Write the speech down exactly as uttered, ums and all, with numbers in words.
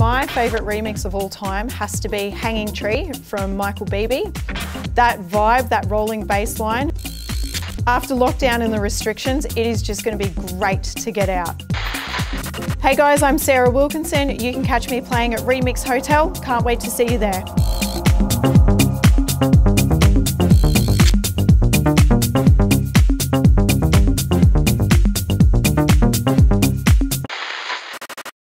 my favourite remix of all time has to be Hanging Tree from Michael Beebe. That vibe, that rolling bass line. After lockdown and the restrictions, it is just going to be great to get out. Hey guys, I'm Sarah Wilkinson. You can catch me playing at Remix Hotel. Can't wait to see you there.